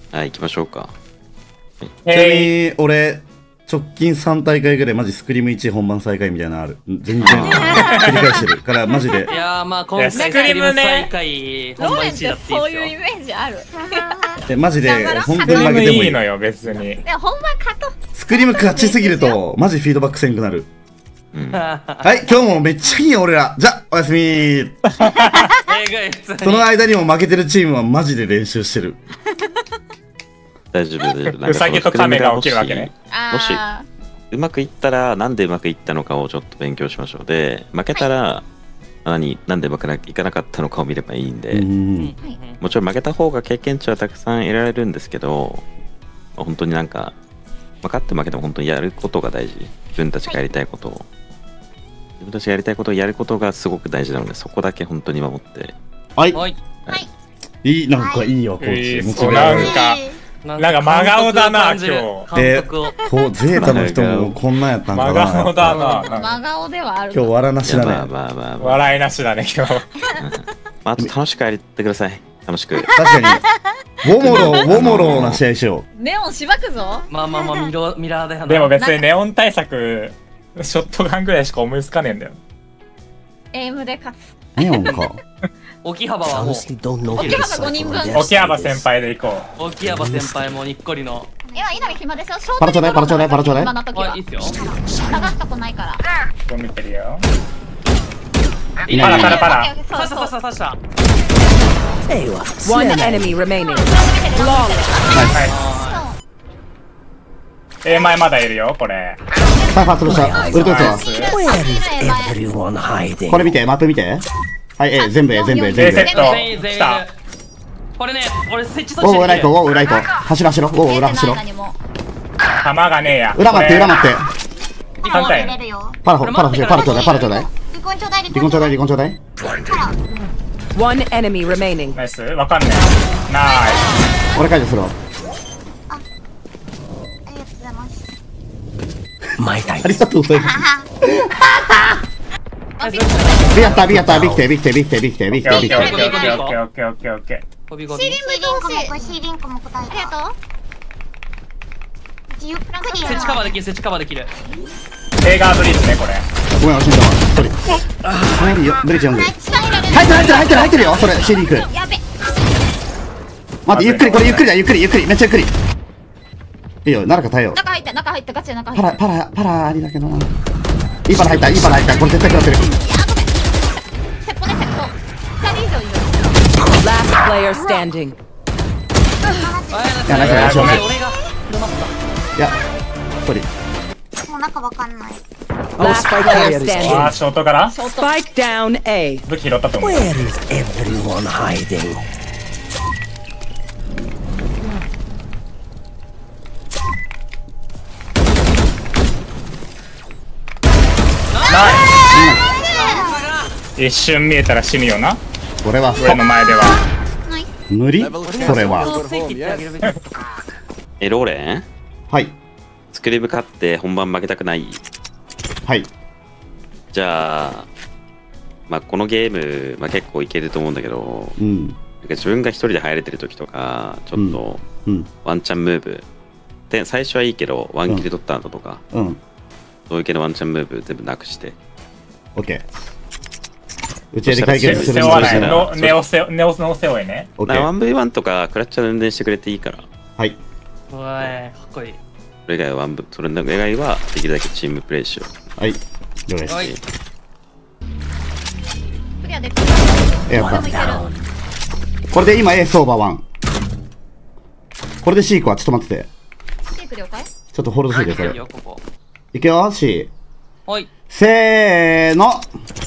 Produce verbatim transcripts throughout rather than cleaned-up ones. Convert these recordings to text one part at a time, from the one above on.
はい、行きましょうか。 ちなみに俺直近さん大会ぐらいマジスクリームいち本番最下位みたいなのある。全然繰り返してるからマジで。 いやーまあ今回スクリーム最下位本番いち位だっていいそういうイメージある。 えマジで本当に負けてもいいのよ別に。 で本番勝と。 スクリーム勝ちすぎるとマジフィードバックせんくなる。はい今日もめっちゃいいよ俺ら。じゃおやすみ。その間にも負けてるチームはマジで練習してる。 大丈夫大丈夫。 ウサギとカメが起きるわけね。 もしうまくいったらなんでうまくいったのかをちょっと勉強しましょう。で負けたら何なんでうまくいかなかったのかを見ればいいんで、もちろん負けた方が経験値はたくさん得られるんですけど、本当になんか分かって負けても本当にやることが大事。自分たちがやりたいことを自分たちがやりたいことをやることがすごく大事なので、そこだけ本当に守って。 はいはいいいなんかいいよコーチ。 なんかなんか真顔だな今日。 で、こうゼータの人もこんなんやったんかな。 真顔だな。 真顔ではある。 今日笑いなしだね。 笑いなしだね今日。 あと楽しくやってください。楽しく。 確かに。ウォモロウォモロな試合しよう。ネオンしばくぞ。 まあまあまあミラーミラーだよ。 でも別にネオン対策ショットガンぐらいしか思いつかねえんだよ。 エイムで勝つ。 ネオンか。 沖幅はもう沖幅ごにんぶん。 沖幅先輩で行こう。沖幅先輩もにっこりの。 いや稲見暇でしょ。 パラちょうだいパラちょうだいパラちょうだい。 はいいいっすよ。 流すとこないから。 こう見てるよ。 パラパラパラ。 刺した刺した刺した。 One enemy remaining. え前まだいるよこれ。 さあファーストしたウルトラスこれ見てマップ見て。はい、え、全部 A、全部 A、全部 A。セット。来た。 これね、俺設置装置。おう、裏行こう、おう、裏行こう。走ろ、走ろ、おう、裏走ろ。 弾がねえや。 裏待って、裏待って。 反対。 パラ、パラ欲しい、パラちょうだい、パラちょうだい。リコンちょうだい、リコンちょうだい、リコンちょうだい。 One enemy remaining. ナイス、わかんねえ。ナイス。 俺解除するわ。 あ、ありがとうございます。 ありがとうございます。ビやった、ビやった、ビ来て、ビ来て、ビ来て、ビ来て、ビ来て、ビ来て。 オッケーオッケーオッケーオッケーオッケーオッケーオッケー。 シーリンクもシーリンクも答えた。ありがとう。ゆっくり。 設置カバーできる、設置カバーできる。 映画ブリッジねこれ。 ごめん、死んだわ。一人。入るよ、ブリッジ読んで。入ってる、入ってる、入ってる、入ってるよ。それ、シーリンク。やべ。待って、ゆっくり、これゆっくりだ、ゆっくり、ゆっくり、めっちゃゆっくり。いいよ、中耐えよう。 中入った、中入った、ガチで中入った。 パラ、パラ、パラありだけどな。いいパラ入った、いいパラ入った。これ絶対食らってる。 セッポね、セッポ。二人以上いる。 Last player standing. いや、なんか、 俺がいや、一人。 もう中わかんない。 Last player standing. あー、ショートから。 Spike down A. 武器拾ったと思う。 Where is everyone hiding? 一瞬見えたら死ぬよな。 これは俺の前では無理。それはえ、ローレン。 はい。 スクリーム勝って本番負けたくない。 はい。 じゃあまあこのゲーム、まあ、結構いけると思うんだけど、うん、なんか自分が一人で入れてる時とかちょっとワンチャンムーブで最初はいいけどワンキル取った後とか、うん、そういう系のワンチャンムーブ全部なくして OK。打ち合いで解決するのネオセネオの背負いね。 ワンブイワン とかクラッチャー全然してくれていいから。 はい。 おいかっこいい。 それ以外はワンブそれ以外はできるだけチームプレイしよう。 はい。了解です。 クリアできる。やった。これで今 A 相場ワン。これで C か。ちょっと待ってて。 シーク了解。 ちょっとホールドしといてそれ。いくよ C。 はい。 せーの。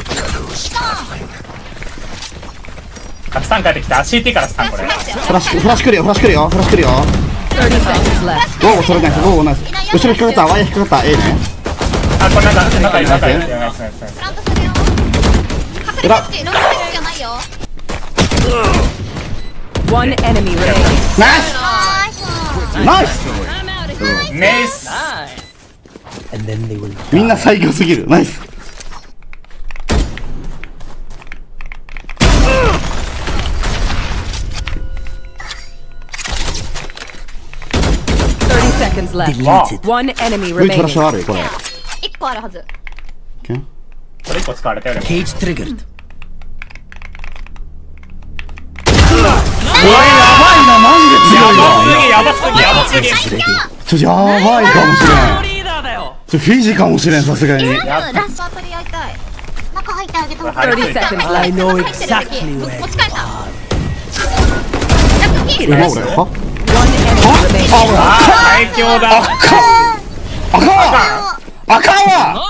あ、スタン帰ってきた。シーティー からスタンこれ。 フラッシュフラッシュ来るよ。フラッシュ来るよ。フラッシュ来るよ。ゴーそれナイス。ゴーナイス。後ろ引っかかった。ワイヤー引っかかった。A ね。 あ、これなんか中に中に。 プラントするよ。隠れてロングじゃないよ。 One enemy remaining. ナイス。ナイス。 ナイス。 みんな最強すぎる。ナイス。 seconds left. Deleted. One enemy ブイフラッシュ remaining. あるこれ。 一個あるはず。 オッケー。 これ一個使われたよね。 Cage triggered. うわ、やばいな、マジで強いわ。 やばすぎやばすぎやばすぎ。 ちょ、やばいかもしれん。 リーダーだよ。 ちょ、フィジかもしれん、さすがに。 ラスト取り合いたい。中入ってあげた方がいい。 thirty seconds I left. know exactly 持 where. ち帰った。 え、な、俺は One enemy remaining. あー最強だ。 あかんわあかんわ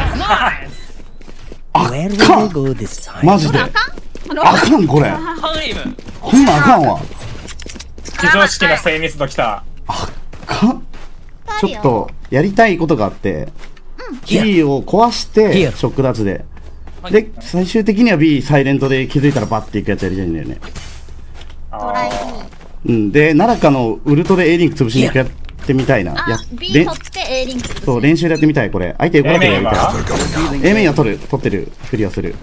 Where will they go this time? マジで。あかん、これ。 ハンリム。 こんなんあかんわ。 非常識な精密度きた。 かん。ちょっと、やりたいことがあって、B を壊して、シ Here ョックダーツで。で、最終的には B サイレントで気づいたらバッていくやつやりたいんだよね。 トライ B。 うん。で、奈良かのウルトで A リンク潰しに行くやってみたいな。やあ、B で取って A リンクする。 そう、練習でやってみたい、これ。相手横だけでやりたい。 A メ A メインは取る、取ってる、ふりはする。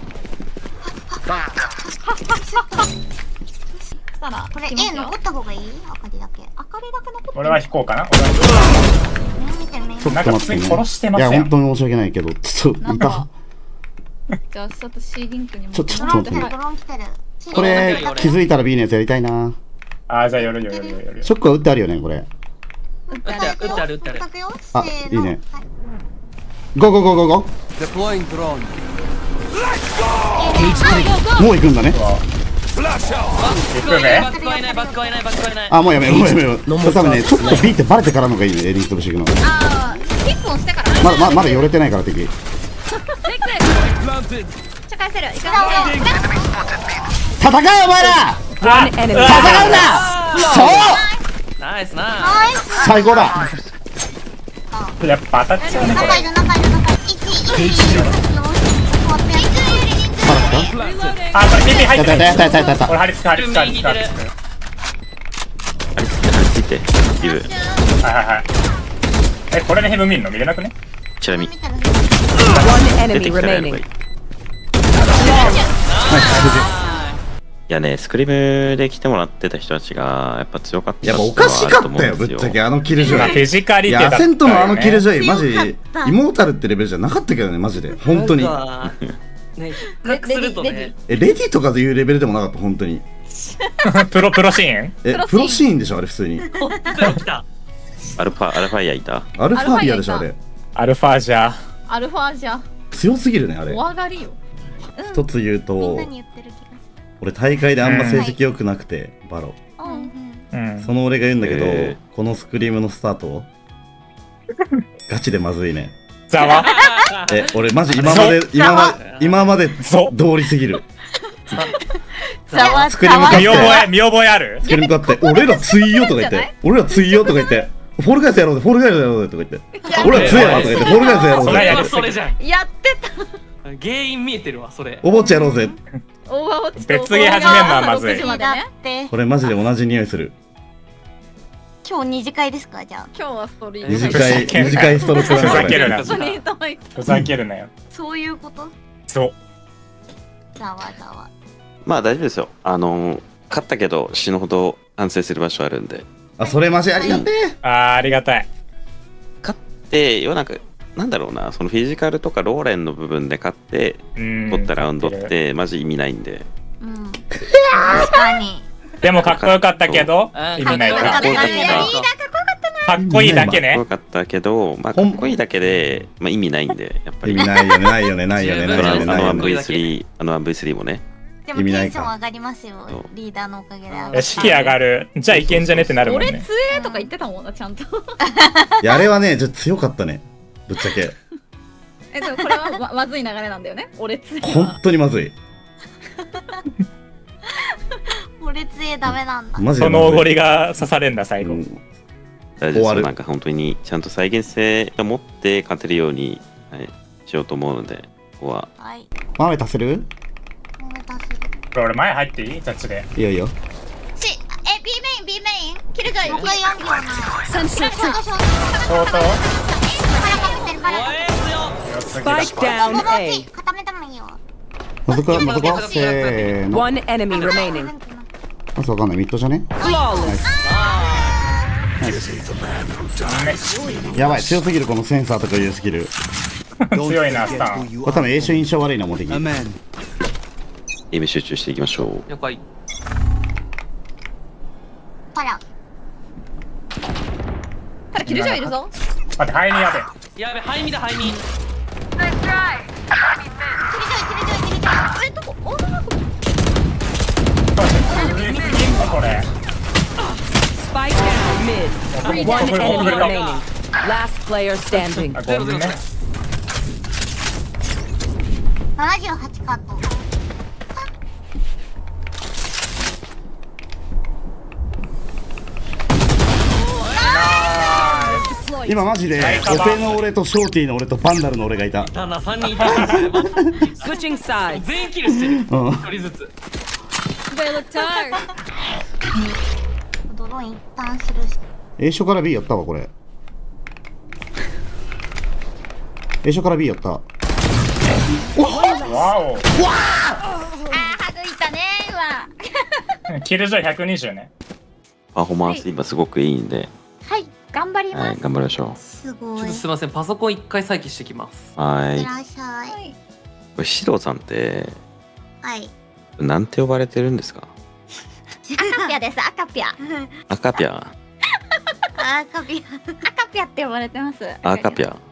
したらこれ A 残った方がいい？あかりだけ。あかりだけ残ってる。 俺は引こうかな。俺は見てるね。 ちょっなんか普通にと待ってね。 殺してまいや、 すよ本。当に申し訳ないけど、ちょっと、いた。 じゃあちょっと C リンクにも。 ちょ、ちょっと待ってね。 ドローン来てる。 これ、気づいたら B のやつやりたいな。 あーじゃあ夜夜夜夜夜。 ショックは打ってあるよね、これ。 打ってある打ってある打ってある。 叩くよ。 あせーのいいねはいゴーゴーゴーゴーゴ Deploying drone. ーもう行くんだね。 行くね。 バックはいないバックはいないバックはいない。 あ、もうやめよう、もうやめよう。これ多分ね、ちょっと B ってバレてからのがいいね、エリンク潰していくの。 あー、一本してから。 まだ、ままだ寄れてないから、敵。 ちょ返せる。いかない。 戦え、お前ら One enemy 戦う remaining. なそうナイスな。 最高だやっぱ当たっちゃうねこれ。 中いる中いる中いる。いち、いち、終わってやあ、これ耳入やったってる。 やったやったやったやった俺張り付く張り付く張り付く張り付く。 あれついてリブはいはいはい。え、これでヘム見んの見れなくね？ チラ見見てる。 One 出て enemy きたらやればいい remaining. いやねスクリームで来てもらってた人たちがやっぱ強かったやっぱおかしかったよ、ぶっちゃけ、あのキルジョまあフィイ。いや、 ジカリティだったアセントのあのキルジョイ、マジ、 強かったイモータルってレベルじゃなかったけどね、マジで。本当に。 なんかね、比較するとね。 え、レディとかでいうレベルでもなかった、本当に。 プロプロシーン？ え、プロシーンでしょ、あれ普通に。 プロ来た。 アルファアルファイヤーいたアルファビアでしょ、あれ。 アルファじゃ。 アルファじゃ。 強すぎるね、あれお。上がりよ。 一つ言うみんとな、に言ってる気がす俺大会であんま成績良くなくて、バロ。 る。うんうん。 その俺が言うんだけど、 えこのスクリームのスタート、ガチでまずいね。 ざわ。 え、俺マジ今まで、今まで、今までそう通りすぎる。 ざわスクリーム勝見って、 覚え見覚えある？ スクリーム勝って、俺ら強いよとか言って、俺ら強いよとか言って、フォールガイズやろうぜ、フォールガイズやろうぜとか言って、俺ら強いわとか言って、フォールガイズやろうそれはやりぜ、 すぎそれじゃん。 やってた。 原因見えてるわそれ。 おぼっちやろうぜ。 おわおちと別ゲー始めんのはまずい朝ろくじまでだねってこれマジで同じ匂いする。 今日二次会ですかじゃあ。 今日はストーリー二次会、二次会ストロークふざけるな。 ストリートファイトふざけるなよ。 そういうこと？ そう。 ざわざわ。 まあ大丈夫ですよあの勝ったけど死ぬほど反省する場所あるんであ、それマジありがてあーありがたい。 勝って要はなんかなんだろうなそのフィジカルとかローレンの部分で勝ってうん。 取ったラウンドってマジ意味ないんでうん。確かに。 でもかっこよかったけどあー意味ないか。 かっこよかったリーダーかっこよかったな。 かっこいいだけねかっこよ。かったけどまあかっこいいだけで、まあ、意味ないんでやっぱえ。意り味ないよね、ないよね、ないよね、 あないよね、 のあのないよね。 ワンブイスリー あの ワンブイスリー もねでも意味ないかテンション上がりますよそう。 リーダーのおかげで上がった。 え士気上がる。じゃあいけんじゃねってなるもん俺ね。 強えとか言ってたもんなちゃんといや、あれはね、ちょっと強かったね。ぶっちゃけ。 えでもこれはままずい流れなんだよね俺強い本当にまずい。 俺杖ダメなんだ。 マジでまずい。 そのおごりが刺されんだ最後。 うん大丈夫終わるですなんか本当にちゃんと再現性を持って勝てるように、はい、しようと思うのでここははい。 マーメ足せるもう出す。 これ俺前入っていい？ジャッジで。 いいよいいよ。 し、え、B メイン、B メイン。キルジョイ。僕はよん秒前。 Sunset ショートショート。 ショート。 バラかけてる、バラかけてる。 強すぎだ Spike down このう A. ち固めてもいいよ。 まずこ、まずこ、せーの。 One enemy remaining. まずわかんない、ミッドじゃね Flawless. ナやばい、強すぎるこのセンサーとかいうスキル。 強いなスタン。 これ多分英雄印象悪いなもう敵。 今集中していきましょう。 了解。 ほらただキルジョーいるぞ。 待って、ハイにやべ。 やべ、ハイミだ、ハイミ。 キリジョイキリジョイキリジョイ。 えどこ？女の子。 これ。 Spike down mid. One enemy remaining. Last player standing. あ、ゴールね。 ななじゅうはちカット。 今マジでオペの俺とショーティーの俺とバンダルの俺がいた。 だな、さんにんいた。 Switching sides. 全員キルしてる。 うん。 一人ずつ。 They look tired. ドローン一旦するし。 A 所から B やったわこれ。A 所から B やった。 わお。 あーはぐいたね今。 キルジョイひゃくにじゅうね。 パフォーマンス今すごくいいんで、 はい頑張りはい、 ます。 頑張りましょすごい。 ちょっとすいません、パソコン一回再起してきます。 う。はいい。 いらっしゃい。 これシロさんってはい。 なんて呼ばれてるんですか？ 赤ピアです赤ピア。 赤ピャ、 赤ピア赤ピアって呼ばれてます。 赤ピャ。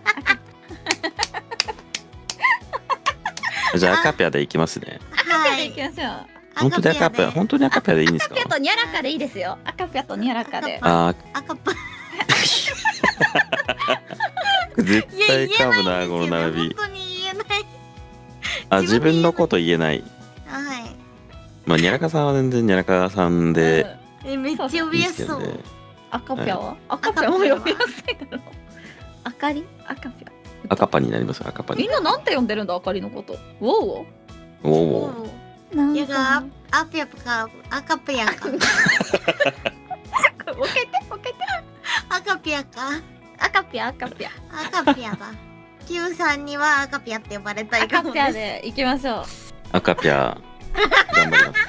じゃあ赤ピャでいきますね。 はい。 行きましょう。 本当に赤ピャ、本当に赤ピャでいいんですか？ 赤ピャとニャラカでいいですよ。赤ピャとニャラカで。 あ赤パ。 ー、絶対噛むなこの並び。 本当に言えない。 あ、自分のこと言えない。 はい。 まあニャラカさんは全然ニャラカさんでえめっちゃ呼いいびやすそう。 ですけどね。 赤ピャは？赤ピャも呼びやすいだろう。あかり？赤ピャ。 赤パになります。赤パに。 みんななんて呼んでるんだあかりのこと。ウォウおお。 おお。 なんやがアピアか赤ピアか。 もう一回言ってもう一回言って。 赤ピアか赤ピャ赤ピャ。 赤ピアだ。Q さんには赤ピアって呼ばれたいか赤ピャもです。 で行きましょう。 赤ピャ頑張ります。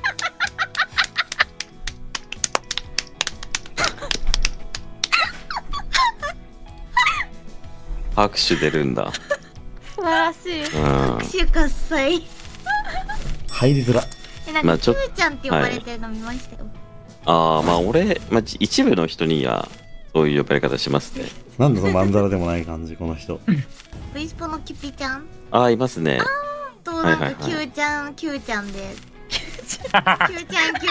拍手出るんだ。 素晴らしい。 うん。 拍手喝采。 入りづら。 えなんかまあちょ Q ちゃんって呼ばれてるの見ましたよ。 ああ、まあ俺、まあ、一部の人にはそういう呼ばれ方しますね。 なんだそのまんざらでもない感じこの人。 ブイスポのキュピちゃんああ、いますね。 となんかはいはいはい Q ちゃん Q ちゃんで Q ちゃん Q ちゃんで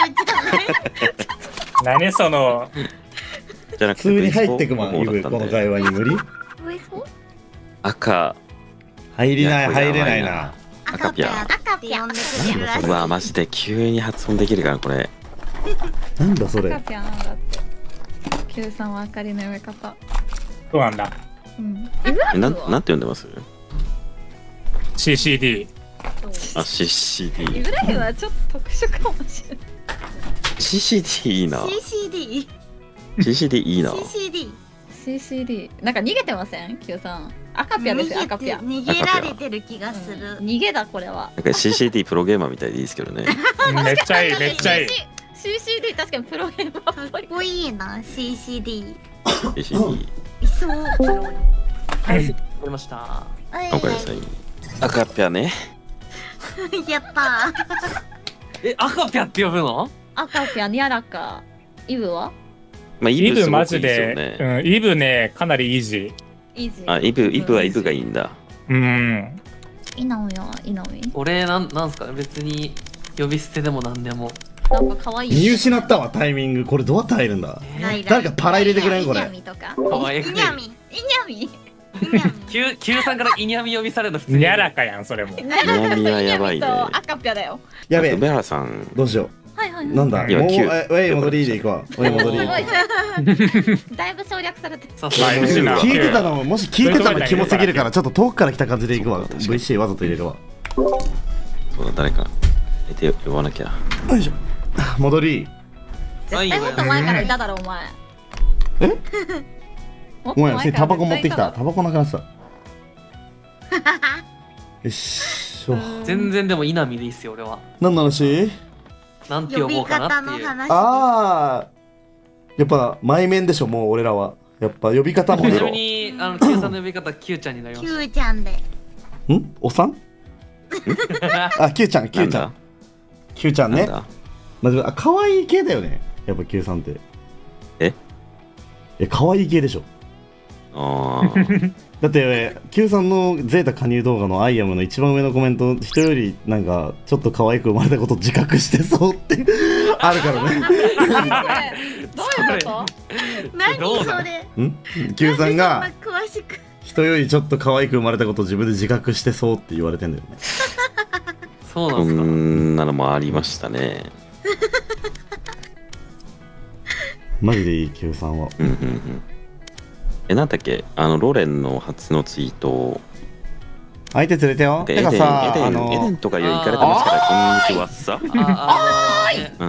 何その。 じゃなくて普通に入ってくまん、イブ、 ベースボールの方だったんでこの会話に無理。 ブイスポ赤、 入りない、 いやこれ入れないやばいな。 赤ピア赤ピア呼んでくれるらしい。 うわマジで急に発音できるからこれ。 なんだそれ。 赤ピャなんだって。Q さんはあかりの呼び方。 そうなんだ。 うん。 えなんなんて呼んでます？ シーシーディー。 あ、シーシーディー。 イブラヒムはちょっと特殊かもしれない。 シーシーディー いいな。 シーシーディーシーシーディー いいな。 シーシーディーシーシーディー なんか逃げてません Q さん。赤ピャですよ赤ピャ。 逃げられてる気がする。 逃げだこれは。 なんか シーシーディー プロゲーマーみたいでいいですけどね。 めっちゃいい、めっちゃいい。 シーシーディー 確かにプロゲーマーっぽい。 かっこいいな シーシーディー。 シーシーディー。 いそう。 はい、わかりました。 おかえりなさい。赤ピャね。 やったー。 え、赤ピャって呼ぶの？ 赤ピャニャラカ。イブはまあイイブマブすごくいいジで、 ですよね。 うん、イブね、かなりイージイージー。 あ、イブ、イブはイブがいいんだ。 ー。うん。 イナミはイナミ。 俺なんなんすかね、別に呼び捨てでもなんでも。 なんか可愛い。 見失ったわタイミング。これどうやって入るんだ。 誰誰かパラ入れてくれんこれ。 イニャミとか。 かわいい。 イニャミ。 イニャミ。 イニャミ。 Q Q さんからイニャミ呼びされるの普通に。 ニャラカやん、それも。 ニャミはやばいね。 と赤ピャだよ。 やべ梅え。 原さん。 どうしよはいはい。 う。なんだ。もう今キュえウェイ戻りでいこう。ウェイ戻り。 すごい。だいぶ省略されてる。 さすまあがに。 な聞いてたのもし聞いてたのキモすぎるからちょっと遠くから来た感じでいくわ。 そうか確かにブイシー わざと入れるわ。 そうだ、誰か。えて呼ばなきゃ。 よいしょ。戻り。 絶対もっと前からいただろお前。 え？ もっとごめん、 前からタバコ持ってきた。 絶対いタバコなくなってた。よしょ。 全然でも稲見でいいっすよ俺は。 何の話？ なんて呼び呼ぼうかな方っていう。 の話。 ああ。 やっぱ前面でしょ、もう俺らは。やっぱ呼び方も。 ちなみに、あの、Q さんの呼び方、Q ちゃんになりまし Q ちゃんで。 んおさんあ、Q ちゃん、Q ちゃん。Q ちゃんね。まあ、可愛い系だよね。やっぱ Q さんって。 ええ、可愛い系でしょ。 ああ。 だって、Q さんのゼータ加入動画のアイアムの一番上のコメント、人よりなんかちょっと可愛く生まれたこと自覚してそうってあるからね。 どういうこと何それん ?Q さんが詳しく人よりちょっと可愛く生まれたことを自分で自覚してそうって言われてんだよね。 そうなんですか。 そんなのもありましたね。 マジでいい Q さんは。 うんうんうん。え、なんだっけ、あのロレンの初のツイート。 相手連れてよ。てかさ、 エデン、 あのエデンとかいう行かれてますから、こんにちはさ。 あうん。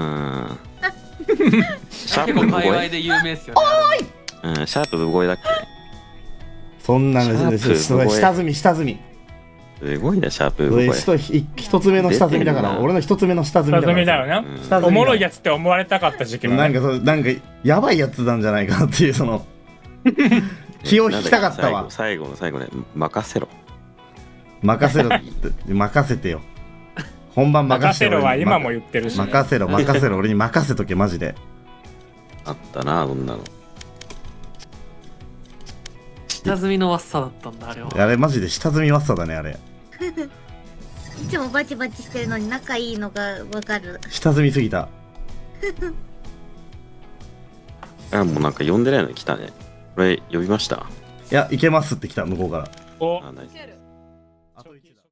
シあ、 ャープ結構界隈産声。 で有名ですよね。 うん、シャープ産声だっけ。 そんなのシャープ下下積み下積み。 すごいね、シャープ俺産声。 一一つ目の下積みだから、俺の一つ目の下積みだ下積から。 みだよな。 下積みおもろいやつって思われたかった時期もね。 なんかそう、なんかやばいやつなんじゃないかなっていう、その気を引きたかったわ。 最後の最後ね、任せろ。 任せろって任せてよ。本番任せろ。 任せろは今も言ってるしね。 任せろ任せろ、俺に任せとけマジで。 あったな、そんなの。 下積みのワッサだったんだ、あれは。 あれマジで下積みワッサだね、あれ。 いつもバチバチしてるのに仲いいのがわかる。 下積みすぎた。 あ、もうなんか呼んでないのに来たね。これ呼びました。 いや、いけますって来た、向こうから。 おあ、ナイス。